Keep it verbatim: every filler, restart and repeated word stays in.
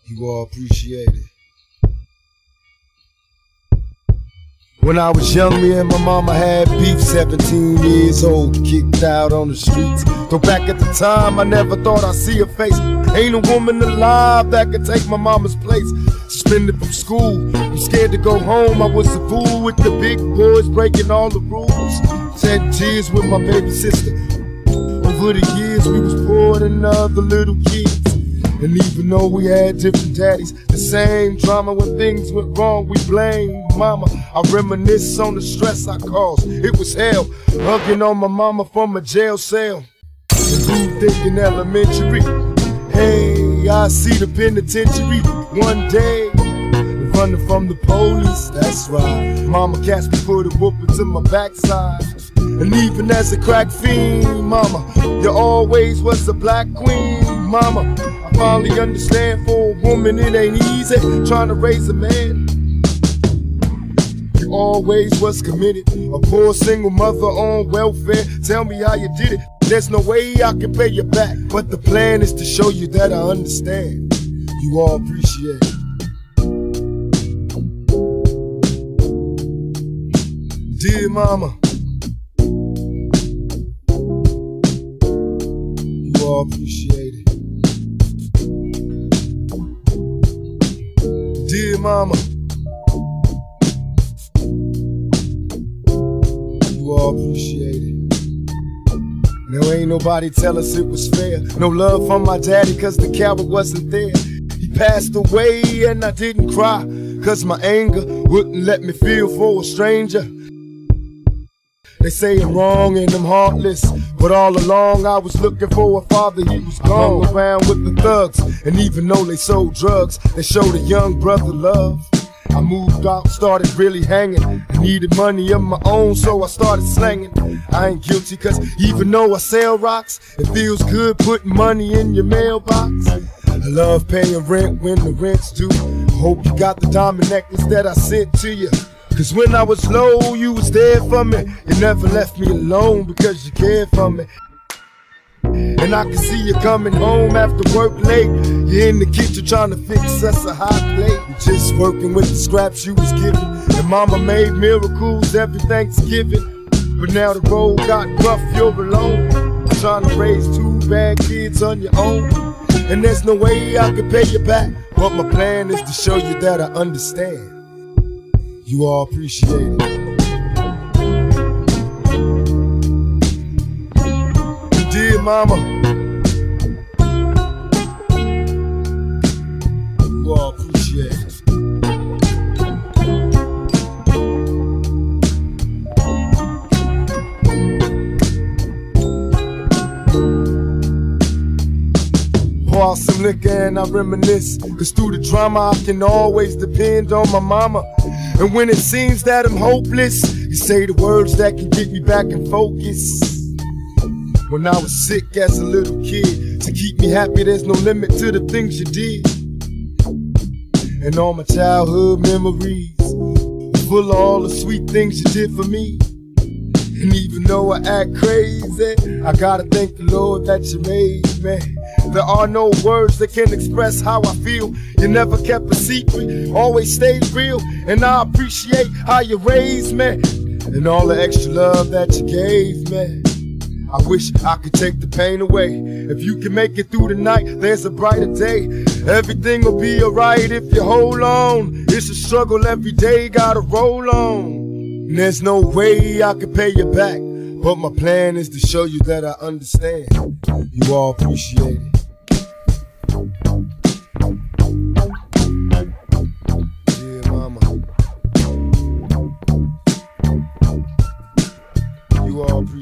You all appreciate it. When I was young, me and my mama had beef, seventeen years old, kicked out on the streets. Though back at the time, I never thought I'd see her face. Ain't a woman alive that could take my mama's place. Suspended from school, I'm scared to go home. I was a fool with the big boys, breaking all the rules. Shed tears with my baby sister. Over the years, we was poor than other little kids. And even though we had different daddies, the same drama when things went wrong, we blame mama. I reminisce on the stress I caused. It was hell, hugging on my mama from a jail cell. And who thinking elementary? Hey, I see the penitentiary one day. Running from the police, that's right. Mama catch me, put a whooping to my backside. And even as a crack fiend, mama, you always was a black queen, mama. I finally understand, for a woman it ain't easy trying to raise a man. You always was committed, a poor single mother on welfare. Tell me how you did it. There's no way I can pay you back, but the plan is to show you that I understand. You all appreciate it. Dear mama, you all appreciate it. Dear mama, you all appreciate it. Now ain't nobody tell us it was fair. No love from my daddy cause the coward wasn't there. He passed away and I didn't cry cause my anger wouldn't let me feel for a stranger. They say I'm wrong and I'm heartless, but all along I was looking for a father, he was gone. Hung around with the thugs, and even though they sold drugs, they showed a young brother love. I moved out, started really hanging. I needed money of my own, so I started slanging. I ain't guilty, cause even though I sell rocks, it feels good putting money in your mailbox. I love paying rent when the rent's due. Hope you got the diamond necklace that I sent to you. Cause when I was low, you was there for me. You never left me alone because you cared for me. And I can see you coming home after work late. You're in the kitchen trying to fix us a hot plate. You're just working with the scraps you was given. And mama made miracles every Thanksgiving. But now the road got rough, you're alone. Trying to raise two bad kids on your own. And there's no way I can pay you back. But my plan is to show you that I understand. You all appreciate it. Dear mama, you all appreciate it. Pour out some liquor and I reminisce, cause through the drama I can always depend on my mama. And when it seems that I'm hopeless, you say the words that can get me back in focus. When I was sick as a little kid, to keep me happy there's no limit to the things you did. And all my childhood memories, full of all the sweet things you did for me. And even though I act crazy, I gotta thank the Lord that you made me. There are no words that can express how I feel. You never kept a secret, always stayed real. And I appreciate how you raised me, and all the extra love that you gave me. I wish I could take the pain away. If you can make it through the night, there's a brighter day. Everything will be alright if you hold on. It's a struggle every day, gotta roll on. And there's no way I can pay you back, but my plan is to show you that I understand. You all appreciate it. Dear mama, you all appreciate it.